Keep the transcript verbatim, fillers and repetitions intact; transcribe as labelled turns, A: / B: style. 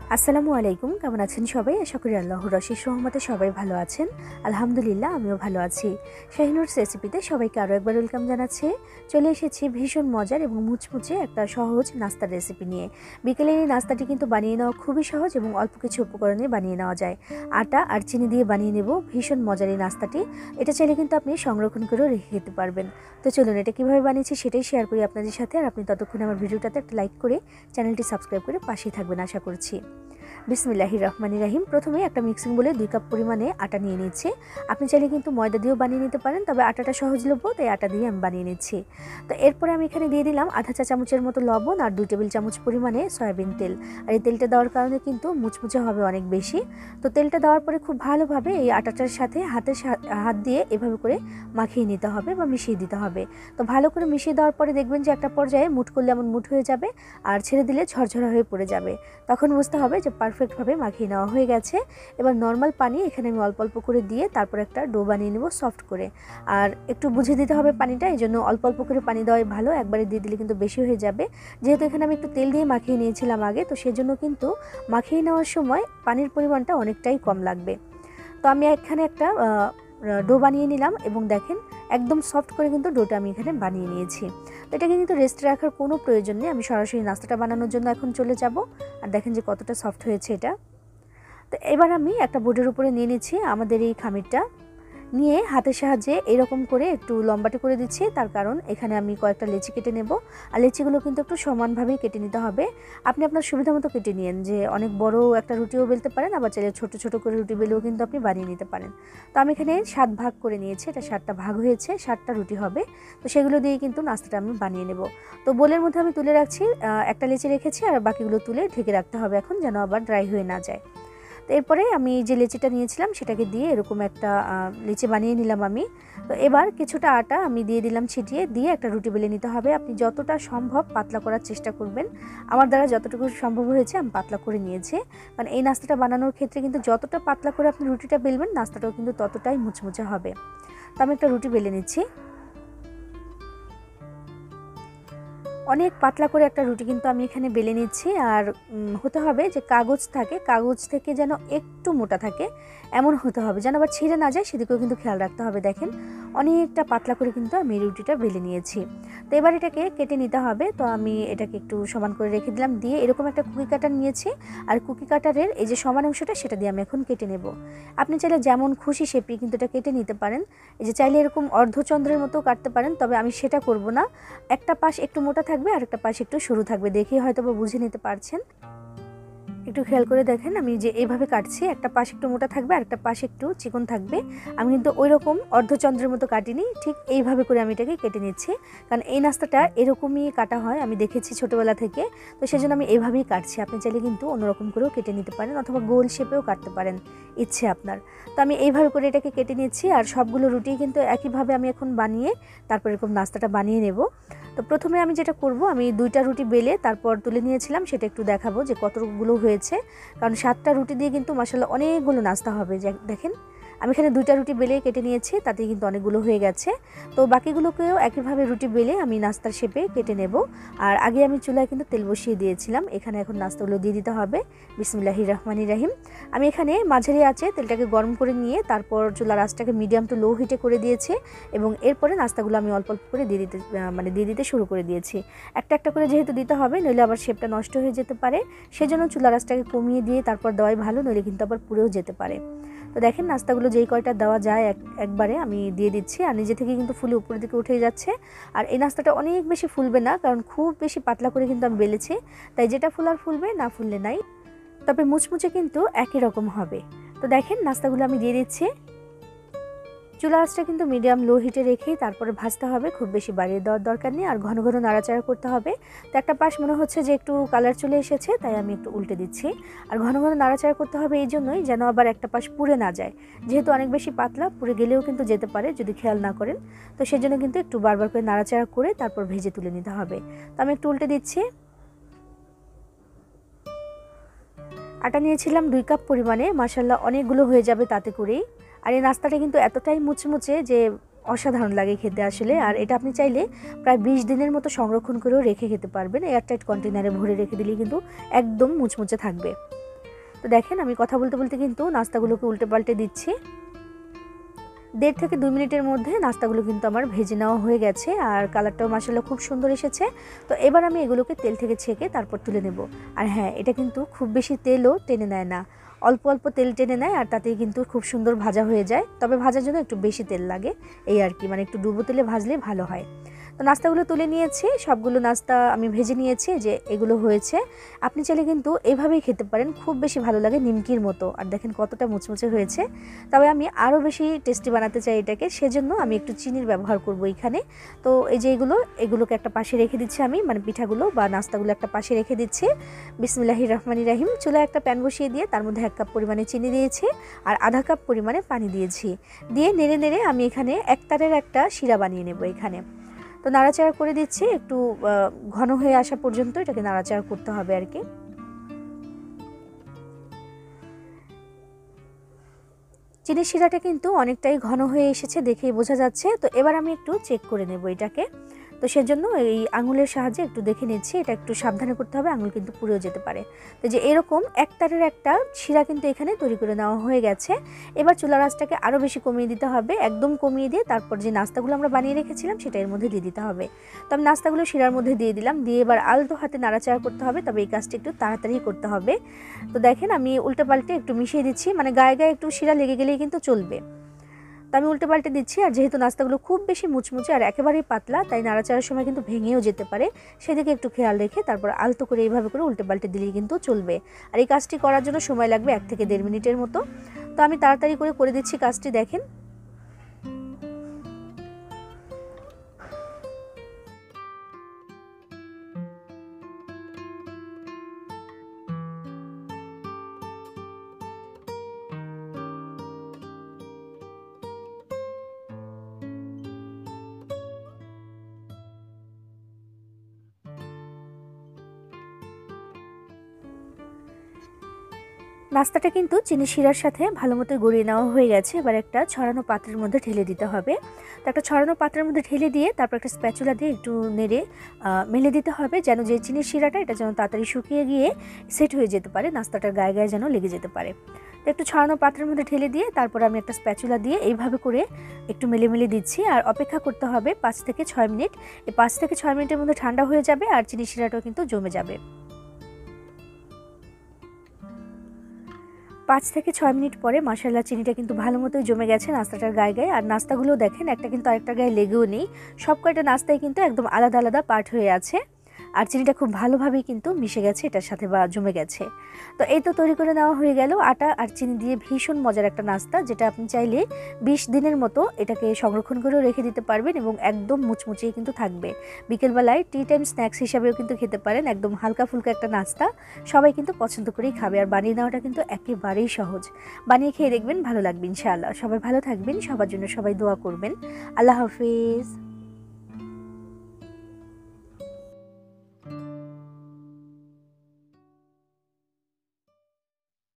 A: আসসালামু আলাইকুম, কেমন আছেন সবাই? আশা করি আল্লাহর অশেষ রহমতে সবাই ভালো আছেন। আলহামদুলিল্লাহ, আমিও ভালো আছি। শাহিনুরস রেসিপিতে সবাইকে আরও একবার ওয়েলকাম জানাচ্ছি। চলে এসেছি ভীষণ মজার এবং মুচমুচে একটা সহজ নাস্তার রেসিপি নিয়ে। বিকেলের এই নাস্তাটি কিন্তু বানিয়ে নেওয়া খুবই সহজ এবং অল্প কিছু উপকরণে বানিয়ে নেওয়া যায়। আটা আর চিনি দিয়ে বানিয়ে নেব ভীষণ মজার এই নাস্তাটি। এটা চাইলে কিন্তু আপনি সংরক্ষণ করেও রেখে খেতে পারবেন। তো চলুন, এটা কীভাবে বানিয়েছি সেটাই শেয়ার করি আপনাদের সাথে। আর আপনি ততক্ষণে আমার ভিডিওটাতে একটা লাইক করে চ্যানেলটি সাবস্ক্রাইব করে পাশেই থাকবেন আশা করছি। বিসমিল্লাহির রহমানির রহিম। প্রথমে একটা মিক্সিং বলে দুই কাপ পরিমাণে আটা নিয়ে নিচ্ছি। আপনি চাইলে কিন্তু ময়দা দিয়েও বানিয়ে নিতে পারেন, তবে আটাটা সহজলভ্য তাই আটা দিয়ে আমি বানিয়ে নিচ্ছি। তো এরপরে আমি এখানে দিয়ে দিলাম আধা চা চামচের মতো লবণ আর দুই টেবিল চামচ পরিমাণে সয়াবিন তেল। আর এই তেলটা দেওয়ার কারণে কিন্তু মুচমুচে হবে অনেক বেশি। তো তেলটা দেওয়ার পরে খুব ভালোভাবে এই আটাটার সাথে হাতের হাত দিয়ে এভাবে করে মাখিয়ে নিতে হবে বা মিশিয়ে দিতে হবে। তো ভালো করে মিশিয়ে দেওয়ার পরে দেখবেন যে একটা পর্যায়ে মুঠ করলে এমন মুঠ হয়ে যাবে আর ছেড়ে দিলে ঝরঝরা হয়ে পড়ে যাবে। তখন বুঝতে হবে যে পারফেক্টভাবে মাখিয়ে নেওয়া হয়ে গেছে। এবার নর্মাল পানি এখানে আমি অল্প অল্প করে দিয়ে তারপর একটা ডো বানিয়ে নেব সফট করে। আর একটু বুঝে দিতে হবে পানিটা, এই জন্য অল্প অল্প করে পানি দেওয়াই ভালো, একবারে দিয়ে দিলে কিন্তু বেশি হয়ে যাবে। যেহেতু এখানে আমি একটু তেল দিয়ে মাখিয়ে নিয়েছিলাম আগে, তো সেজন্য কিন্তু মাখিয়ে নেওয়ার সময় পানির পরিমাণটা অনেকটাই কম লাগবে। তো আমি এখানে একটা ডো বানিয়ে নিলাম এবং দেখেন একদম সফট করে কিন্তু ডোটা আমি এখানে বানিয়ে নিয়েছি। তো এটাকে কিন্তু রেস্টে রাখার কোনো প্রয়োজন নেই, আমি সরাসরি নাস্তাটা বানানোর জন্য এখন চলে যাব। আর দেখেন যে কতটা সফট হয়েছে এটা। তো এবার আমি একটা বোর্ডের উপরে নিয়ে নিচ্ছি আমাদের এই খামিরটা, নিয়ে হাতের সাহায্যে এরকম করে একটু লম্বাটে করে দিচ্ছি। তার কারণ এখানে আমি কয়েকটা লেচি কেটে নেব, আর লেচিগুলো কিন্তু একটু সমানভাবেই কেটে নিতে হবে। আপনি আপনার সুবিধা মতো কেটে নিন, যে অনেক বড় একটা রুটিও বেলতে পারেন, আবার চাইলে ছোট ছোট করে রুটি বেলেও কিন্তু আপনি বানিয়ে নিতে পারেন। তো আমি এখানে সাত ভাগ করে নিয়েছি, এটা সাতটা ভাগ হয়েছে, সাতটা রুটি হবে। তো সেগুলো দিয়ে কিন্তু নাস্তাটা আমি বানিয়ে নেব। তো বোলের মধ্যে আমি তুলে রাখছি, একটা লেচি রেখেছি আর বাকিগুলো তুলে ঢেকে রাখতে হবে এখন, যেন আবার ড্রাই হয়ে না যায়। তো এরপরে আমি যে লেচিটা নিয়েছিলাম সেটাকে দিয়ে এরকম একটা লেচি বানিয়ে নিলাম আমি। তো এবার কিছুটা আটা আমি দিয়ে দিলাম ছিটিয়ে, দিয়ে একটা রুটি বেলে নিতে হবে। আপনি যতটা সম্ভব পাতলা করার চেষ্টা করবেন। আমার দ্বারা যতটুকু সম্ভব হয়েছে আমি পাতলা করে নিয়েছি, কারণ এই নাস্তাটা বানানোর ক্ষেত্রে কিন্তু যতটা পাতলা করে আপনি রুটিটা বেলবেন নাস্তাটাও কিন্তু ততটাই মুচমুচে হবে। তো আমি একটা রুটি বেলে নিচ্ছি। অনেক পাতলা করে একটা রুটি কিন্তু আমি এখানে বেলে নিচ্ছি। আর হতে হবে যে কাগজ থাকে, কাগজ থেকে যেন একটু মোটা থাকে এমন হতে হবে, যেন আবার ছিঁড়ে না যায় সেদিকেও কিন্তু খেয়াল রাখতে হবে। দেখেন অনেকটা পাতলা করে কিন্তু আমি রুটিটা বেলে নিয়েছি। তো এবার এটাকে কেটে নিতে হবে। তো আমি এটাকে একটু সমান করে রেখে দিলাম, দিয়ে এরকম একটা কুকি কাটার নিয়েছি। আর কুকি কাটারের এই যে সমান অংশটা সেটা দিয়ে আমি এখন কেটে নেব। আপনি চাইলে যেমন খুশি শেপে কিন্তু এটা কেটে নিতে পারেন। এই যে চাইলে এরকম অর্ধচন্দ্রের মতো কাটতে পারেন, তবে আমি সেটা করব না। একটা পাশ একটু মোটা থাকবে আর একটা পাশ একটু সরু থাকবে, দেখেই হয়তো বা বুঝে নিতে পারছেন। একটু খেয়াল করে দেখেন আমি যে এইভাবে কাটছি, একটা পাশ একটু মোটা থাকবে আর একটা পাশ একটু চিকন থাকবে। আমি কিন্তু ওই রকম অর্ধচন্দ্রের মতো কাটিনি, ঠিক এইভাবে করে আমি এটাকে কেটে নিচ্ছি, কারণ এই নাস্তাটা এরকমই কাটা হয়, আমি দেখেছি ছোটোবেলা থেকে। তো সেজন্য আমি এইভাবেই কাটছি। আপনি চাইলে কিন্তু অন্যরকম করেও কেটে নিতে পারেন, অথবা গোল শেপেও কাটতে পারেন, ইচ্ছে আপনার। তো আমি এইভাবে করে এটাকে কেটে নিচ্ছি। আর সবগুলো রুটি কিন্তু একইভাবে আমি এখন বানিয়ে তারপর এরকম নাস্তাটা বানিয়ে নেব। তো প্রথমে আমি যেটা করব, আমি দুইটা রুটি বেলে তারপর তুলে নিয়েছিলাম, সেটা একটু দেখাবো যে কতগুলো হয়েছে। কারণ সাতটা রুটি দিয়ে কিন্তু মাশাআল্লাহ অনেকগুলো নাস্তা হবে। দেখেন আমি এখানে দুইটা রুটি বেলে কেটে নিয়েছি, তাতে কিন্তু অনেকগুলো হয়ে গেছে। তো বাকিগুলোকেও একইভাবে রুটি বেলে আমি নাস্তার শেপে কেটে নেব। আর আগে আমি চুলায় কিন্তু তেল বসিয়ে দিয়েছিলাম, এখানে এখন নাস্তাগুলো দিয়ে দিতে হবে। বিসমিল্লাহির রহমানির রহিম। আমি এখানে মাঝারি আঁচে তেলটাকে গরম করে নিয়ে তারপর চুলার আঁচটাকে মিডিয়াম টু লো হিটে করে দিয়েছি, এবং এরপরে নাস্তাগুলো আমি অল্প অল্প করে দিয়ে দিতে মানে দিয়ে দিতে শুরু করে দিয়েছি। একটা একটা করে যেহেতু দিতে হবে, নইলে আবার শেপটা নষ্ট হয়ে যেতে পারে, সেজন্য চুলার আঁচটাকে কমিয়ে দিয়ে তারপর দেওয়াই ভালো, নইলে কিন্তু আবার পুড়েও যেতে পারে। তো দেখেন নাস্তাগুলো যেই কয়টা দেওয়া যায় এক একবারে আমি দিয়ে দিচ্ছি, আর নিজে থেকে কিন্তু ফুলে উপরের দিকে উঠে যাচ্ছে। আর এই নাস্তাটা অনেক বেশি ফুলবে না, কারণ খুব বেশি পাতলা করে কিন্তু আমি বেলেছি, তাই যেটা ফুলার ফুলবে, না ফুললে নাই, তবে মুচমুচে কিন্তু একই রকম হবে। তো দেখেন নাস্তাগুলো আমি দিয়ে দিচ্ছি। চুলা আঁচটা কিন্তু মিডিয়াম লো হিটে রেখেই তারপরে ভাজতে হবে, খুব বেশি বাড়িয়ে দেওয়ার দরকার নেই। আর ঘন ঘন নাড়াচাড়া করতে হবে। তো একটা পাশ মনে হচ্ছে যে একটু কালার চলে এসেছে, তাই আমি একটু উল্টে দিচ্ছি। আর ঘন ঘন নাড়াচাড়া করতে হবে এই জন্যই, যেন আবার একটা পাশ পুড়ে না যায়, যেহেতু অনেক বেশি পাতলা, পুড়ে গেলেও কিন্তু যেতে পারে যদি খেয়াল না করেন। তো সেজন্য কিন্তু একটু বারবার করে নাড়াচাড়া করে তারপর ভেজে তুলে নিতে হবে। তো আমি একটু উল্টে দিচ্ছি। আটা নিয়েছিলাম দুই কাপ পরিমাণে, মাশাআল্লাহ অনেকগুলো হয়ে যাবে তাতে করেই। আর এই নাস্তাটা কিন্তু এতটাই মুচমুচে যে অসাধারণ লাগে খেতে আসলে। আর এটা আপনি চাইলে প্রায় বিশ দিনের মতো সংরক্ষণ করেও রেখে খেতে পারবেন, এয়ারটাইট কন্টেনারে ভরে রেখে দিলেই কিন্তু একদম মুচমুচে থাকবে। তো দেখেন আমি কথা বলতে বলতে কিন্তু নাস্তাগুলোকে উল্টে পাল্টে দিচ্ছি। দেড় থেকে দুই মিনিটের মধ্যে নাস্তাগুলো কিন্তু আমার ভেজে নেওয়া হয়ে গেছে আর কালারটাও মাশাআল্লাহ খুব সুন্দর এসেছে। তো এবার আমি এগুলোকে তেল থেকে ছেঁকে তারপর তুলে নেব। আর হ্যাঁ, এটা কিন্তু খুব বেশি তেলও টেনে নেয় না, অল্প অল্প তেল টেনে নেয় আর তাতেই কিন্তু খুব সুন্দর ভাজা হয়ে যায়। তবে ভাজার জন্য একটু বেশি তেল লাগে, এই আর কি, মানে একটু ডুবো তেলে ভাজলে ভালো হয়। তো নাস্তাগুলো তুলে নিয়েছি, সবগুলো নাস্তা আমি ভেজে নিয়েছি, যে এগুলো হয়েছে। আপনি চাইলে কিন্তু এভাবেই খেতে পারেন, খুব বেশি ভালো লাগে, নিমকির মতো। আর দেখেন কতটা মুচমুচে হয়েছে। তবে আমি আরও বেশি টেস্টি বানাতে চাই এটাকে, সেজন্য আমি একটু চিনির ব্যবহার করব এখানে। তো এই যে এগুলো এগুলোকে একটা পাশে রেখে দিচ্ছি আমি, মানে পিঠাগুলো বা নাস্তাগুলো একটা পাশে রেখে দিচ্ছি। বিসমিল্লাহির রহমানির রহিম। চুলায় একটা প্যান বসিয়ে দিয়ে তার মধ্যে এক কাপ পরিমাণে চিনি দিয়েছি আর আধা কাপ পরিমাণে পানি দিয়েছি। দিয়ে নেড়ে নেড়ে আমি এখানে এক তারের একটা শিরা বানিয়ে নেব এখানে। তো নাড়াচাড়া করে দিচ্ছি, একটু ঘন হয়ে আসা পর্যন্ত এটাকে নাড়াচাড়া করতে হবে আর কি। চিনির শিরাটা কিন্তু অনেকটাই ঘন হয়ে এসেছে, দেখেই বোঝা যাচ্ছে। তো এবার আমি একটু চেক করে নেব এটাকে। তো সেজন্য এই আঙুলের সাহায্যে একটু দেখে নিচ্ছি, এটা একটু সাবধানে করতে হবে, আঙুল কিন্তু পুড়েও যেতে পারে। তো যে এরকম এক তারের একটা শিরা কিন্তু এখানে তৈরি করে নেওয়া হয়ে গেছে। এবার চুলার আঁচটাকে আরও বেশি কমিয়ে দিতে হবে, একদম কমিয়ে দিয়ে তারপর যে নাস্তাগুলো আমরা বানিয়ে রেখেছিলাম সেটা এর মধ্যে দিয়ে দিতে হবে। তো আমি নাস্তাগুলো শিরার মধ্যে দিয়ে দিলাম, দিয়ে এবার আলতো হাতে নাড়াচাড়া করতে হবে, তবে এই কাজটা একটু তাড়াতাড়ি করতে হবে। তো দেখেন আমি উল্টে পাল্টে একটু মিশিয়ে দিচ্ছি, মানে গায়ে গায়ে একটু শিরা লেগে গেলেই কিন্তু চলবে। তো আমি উল্টে পাল্টে দিচ্ছি। আর যেহেতু নাস্তাগুলো খুব বেশি মুচমুচে আর একেবারেই পাতলা, তাই নাড়াচাড়ার সময় কিন্তু ভেঙেও যেতে পারে, সেদিকে একটু খেয়াল রেখে তারপর আলতো করে এইভাবে করে উল্টে পাল্টে দিলেই কিন্তু চলবে। আর এই কাজটি করার জন্য সময় লাগবে এক থেকে দেড় মিনিটের মতো। তো আমি তাড়াতাড়ি করে করে দিচ্ছি কাজটি, দেখেন। নাস্তাটা কিন্তু চিনি শিরার সাথে ভালো মতো গড়িয়ে নেওয়া হয়ে গেছে। এবার একটা ছড়ানো পাত্রের মধ্যে ঢেলে দিতে হবে। তো একটা ছড়ানো পাত্রের মধ্যে ঢেলে দিয়ে তারপর একটা স্প্যাচুলা দিয়ে একটু নেড়ে মেলে দিতে হবে, যেন যে চিনির শিরাটা এটা যেন তাড়াতাড়ি শুকিয়ে গিয়ে সেট হয়ে যেতে পারে, নাস্তাটার গায়ে গায়ে যেন লেগে যেতে পারে। তো একটু ছড়ানো পাত্রের মধ্যে ঢেলে দিয়ে তারপর আমি একটা স্প্যাচুলা দিয়ে এইভাবে করে একটু মেলে মেলে দিচ্ছি। আর অপেক্ষা করতে হবে পাঁচ থেকে ছয় মিনিট। এই পাঁচ থেকে ছয় মিনিটের মধ্যে ঠান্ডা হয়ে যাবে আর চিনির শিরাটাও কিন্তু জমে যাবে। পাঁচ থেকে ছয় মিনিট পরে মাশাআল্লাহ চিনিটা কিন্তু ভালো মতোই জমে গেছে নাস্তাটার গায়ে গায়ে। আর নাস্তাগুলো দেখেন একটা কিন্তু আরেকটা গায়ে লেগেও নেই, সব কয়টা নাস্তায় কিন্তু একদম আলাদা আলাদা পার্ট হয়ে আছে। আর চিনিটা খুব ভালোভাবেই কিন্তু মিশে গেছে এটার সাথে বা জমে গেছে। তো এই তো তৈরি করে নেওয়া হয়ে গেল আটা আর চিনি দিয়ে ভীষণ মজার একটা নাস্তা, যেটা আপনি চাইলে বিশ দিনের মতো এটাকে সংরক্ষণ করেও রেখে দিতে পারবেন এবং একদম মুচমুচিয়ে কিন্তু থাকবে। বিকেলবেলায় টি টাইম স্ন্যাক্স হিসাবেও কিন্তু খেতে পারেন, একদম হালকা ফুলকা একটা নাস্তা, সবাই কিন্তু পছন্দ করেই খাবে। আর বানিয়ে নেওয়াটা কিন্তু একেবারেই সহজ, বানিয়ে খেয়ে দেখবেন ভালো লাগবে ইনশাআল্লাহ। সবাই ভালো থাকবেন, সবার জন্য সবাই দোয়া করবেন। আল্লাহ হাফিজ।